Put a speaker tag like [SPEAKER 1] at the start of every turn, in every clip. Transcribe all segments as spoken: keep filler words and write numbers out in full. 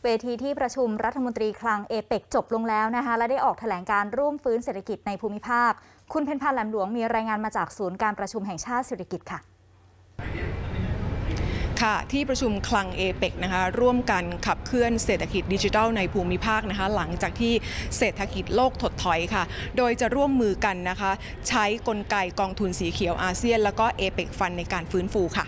[SPEAKER 1] เวทีที่ประชุมรัฐมนตรีคลังเอเปกจบลงแล้วนะคะและได้ออกแถลงการร่วมฟื้นเศรษฐกิจในภูมิภาคคุณเพ็ญพันธ์แหลมหลวงมีรายงานมาจากศูนย์การประชุมแห่งชาติเศรษฐกิจค่ะ
[SPEAKER 2] ค่ะที่ประชุมคลังเอเปกนะคะร่วมกันขับเคลื่อนเศรษฐกิจดิจิทัลในภูมิภาคนะคะหลังจากที่เศรษฐกิจโลกถดถอยค่ะโดยจะร่วมมือกันนะคะใช้กลไกกองทุนสีเขียวอาเซียนแล้วก็เอเปกฟันในการฟื้นฟูค่ะ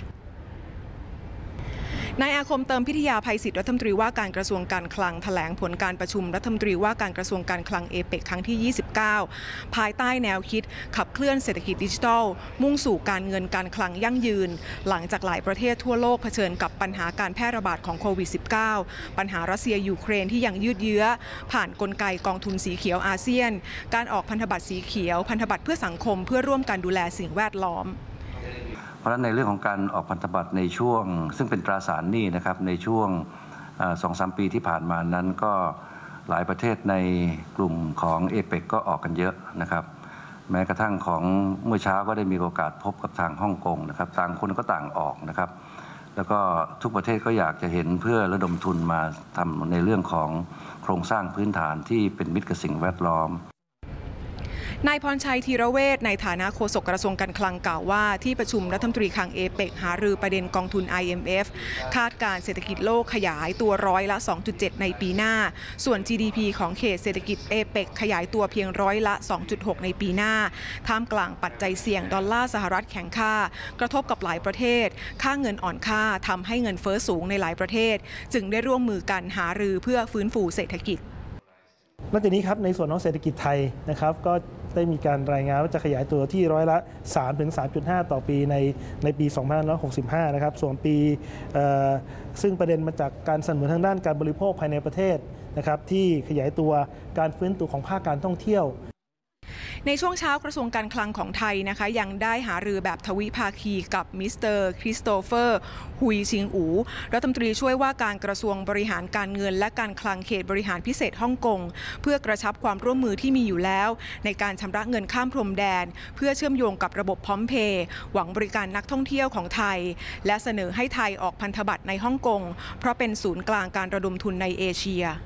[SPEAKER 2] นายอาคมเติมพิทยาภัยศิษย์รัฐมนตรีว่าการกระทรวงการคลังแถลงผลการประชุมรัฐมนตรีว่าการกระทรวงการคลังเอเปกครั้งที่ ยี่สิบเก้า ภายใต้แนวคิดขับเคลื่อนเศรษฐกิจดิจิทัลมุ่งสู่การเงินการคลังยั่งยืนหลังจากหลายประเทศทั่วโลกเผชิญกับปัญหาการแพร่ระบาดของโควิด สิบเก้า ปัญหารัสเซียยูเครนที่ยังยืดเยื้อผ่านกลไกกองทุนสีเขียวอาเซียนการออกพันธบัตรสีเขียวพันธบัตรเพื่อสังคมเพื่อร่วมกันดูแลสิ่งแวดล้อม
[SPEAKER 3] เพราะฉะนั้นในเรื่องของการออกพันธบัตรในช่วงซึ่งเป็นตราสารหนี้นะครับในช่วง สองถึงสาม ปีที่ผ่านมานั้นก็หลายประเทศในกลุ่มของเอเปกก็ออกกันเยอะนะครับแม้กระทั่งของเมื่อเช้าก็ได้มีโอกาสพบกับทางฮ่องกงนะครับต่างคนก็ต่างออกนะครับแล้วก็ทุกประเทศก็อยากจะเห็นเพื่อระดมทุนมาทำในเรื่องของโครงสร้างพื้นฐานที่เป็นมิตรกับสิ่งแวดล้อม
[SPEAKER 2] นายพรชัยธีรเวชในฐานะโฆษกกระทรวงการคลังกล่าวว่าที่ประชุมรัฐมนตรีคลังเอเปกหารือประเด็นกองทุน ไอ เอ็ม เอฟ คาดการเศรษฐกิจโลกขยายตัวร้อยละ สองจุดเจ็ด ในปีหน้าส่วน จี ดี พี ของเขตเศรษฐกิจเอเปกขยายตัวเพียงร้อยละ สองจุดหก ในปีหน้าท่ามกลางปัจจัยเสี่ยงดอลลาร์สหรัฐแข็งค่ากระทบกับหลายประเทศค่าเงินอ่อนค่าทำให้เงินเฟ้อสูงในหลายประเทศจึงได้ร่วมมือกันหารือเพื่อฟื้นฟูเศรษฐกิจ
[SPEAKER 4] นอกจากนี้ครับในส่วนของเศรษฐกิจไทยนะครับก็ได้มีการรายงานว่าจะขยายตัวที่ร้อยละ สามถึงสามจุดห้า ต่อปีในในปี สองพันห้าร้อยหกสิบห้า นะครับส่วนปีซึ่งประเด็นมาจากการสนับสนุนทางด้านการบริโภคภายในประเทศนะครับที่ขยายตัวการฟื้นตัวของภาคการท่องเที่ยว
[SPEAKER 2] ในช่วงเช้ากระทรวงการคลังของไทยนะคะยังได้หารือแบบทวิภาคีกับมิสเตอร์คริสโตเฟอร์ฮุยชิงอูรัฐมนตรีช่วยว่าการกระทรวงบริหารการเงินและการคลังเขตบริหารพิเศษฮ่องกงเพื่อกระชับความร่วมมือที่มีอยู่แล้วในการชำระเงินข้ามพรมแดนเพื่อเชื่อมโยงกับระบบพร้อมเพย์หวังบริการนักท่องเที่ยวของไทยและเสนอให้ไทยออกพันธบัตรในฮ่องกงเพราะเป็นศูนย์กลางการระดมทุนในเอเชีย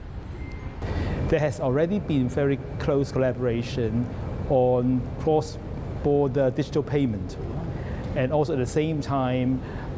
[SPEAKER 5] There has already been very close collaboration on cross-border digital payment, and also at the same time,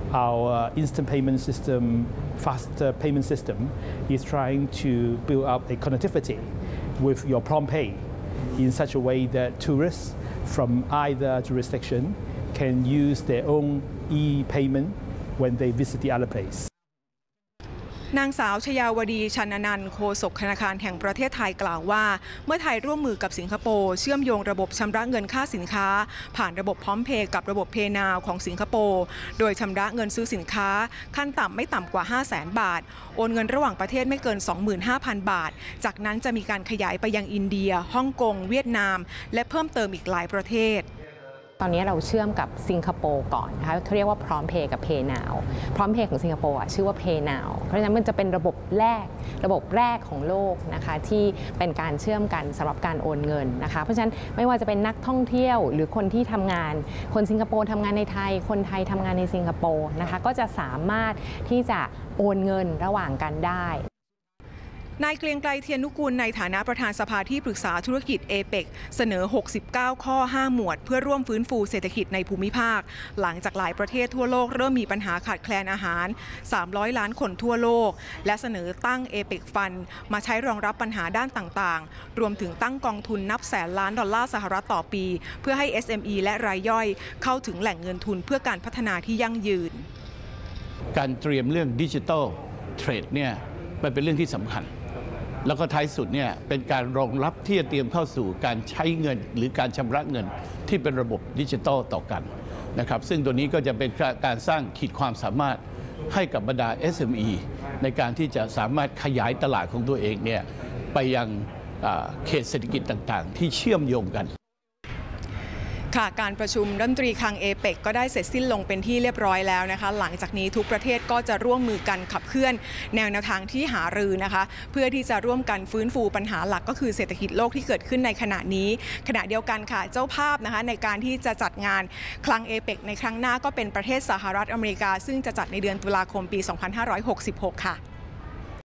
[SPEAKER 5] our instant payment system, faster payment system, is trying to build up a connectivity with your PromptPay in such a way that tourists from either jurisdiction can use their own e-payment when they visit the other place.
[SPEAKER 2] นางสาวชยาวดีชันนันท์โฆษกธนาคารแห่งประเทศไทยกล่าวว่าเมื่อไทยร่วมมือกับสิงคโปร์เชื่อมโยงระบบชำระเงินค่าสินค้าผ่านระบบพร้อมเพย์กับระบบเพย์นาวของสิงคโปร์โดยชำระเงินซื้อสินค้าขั้นต่ำไม่ต่ำกว่า ห้าแสน บาทโอนเงินระหว่างประเทศไม่เกิน สองหมื่นห้าพัน บาทจากนั้นจะมีการขยายไปยังอินเดียฮ่องกงเวียดนามและเพิ่มเติมอีกหลายประเทศ
[SPEAKER 6] ตอนนี้เราเชื่อมกับสิงคโปร์ก่อนนะคะเขาเรียกว่าพร้อมเพย์กับเพย์นาวพร้อมเพย์ของสิงคโปร์ชื่อว่าเพย์นาวเพราะฉะนั้นมันจะเป็นระบบแรกระบบแรกของโลกนะคะที่เป็นการเชื่อมกันสำหรับการโอนเงินนะคะเพราะฉะนั้นไม่ว่าจะเป็นนักท่องเที่ยวหรือคนที่ทำงานคนสิงคโปร์ทำงานในไทยคนไทยทำงานในสิงคโปร์นะคะก็จะสามารถที่จะโอนเงินระหว่างกันได้
[SPEAKER 2] นายเกรียงไกรเทียนนุกูลในฐานะประธานสภาที่ปรึกษาธุรกิจเอเปกเสนอหกสิบเก้าข้อห้าหมวดเพื่อร่วมฟื้นฟูเศรษฐกิจในภูมิภาคหลังจากหลายประเทศทั่วโลกเริ่มมีปัญหาขาดแคลนอาหารสามร้อยล้านคนทั่วโลกและเสนอตั้งเอเปกฟันมาใช้รองรับปัญหาด้านต่างๆรวมถึงตั้งกองทุนนับแสนล้านดอลลาร์สหรัฐต่อปีเพื่อให้ เอส เอ็ม อี และรายย่อยเข้าถึงแหล่งเงินทุนเพื่อการพัฒนาที่ยั่งยืน
[SPEAKER 7] การเตรียมเรื่องดิจิทัลเทรดเนี่ยมันเป็นเรื่องที่สำคัญแล้วก็ท้ายสุดเนี่ยเป็นการรองรับที่จะเตรียมเข้าสู่การใช้เงินหรือการชำระเงินที่เป็นระบบดิจิทัลต่อกันนะครับซึ่งตัวนี้ก็จะเป็นการสร้างขีดความสามารถให้กับบรรดา เอส เอ็ม อี ในการที่จะสามารถขยายตลาดของตัวเองเนี่ยไปยังเขตเศรษฐกิจต่างๆที่เชื่อมโยงกัน
[SPEAKER 2] ค่ะการประชุมรัฐมนตรีคลังเอเปกก็ได้เสร็จสิ้นลงเป็นที่เรียบร้อยแล้วนะคะหลังจากนี้ทุกประเทศก็จะร่วมมือกันขับเคลื่อนแนวแนวทางที่หารือนะคะเพื่อที่จะร่วมกันฟื้นฟูปัญหาหลักก็คือเศรษฐกิจโลกที่เกิดขึ้นในขณะนี้ขณะเดียวกันค่ะเจ้าภาพนะคะในการที่จะจัดงานคลังเอเปกในครั้งหน้าก็เป็นประเทศสหรัฐอเมริกาซึ่งจะจัดในเดือนตุลาคมปี สองพันห้าร้อยหกสิบหก ค่ะ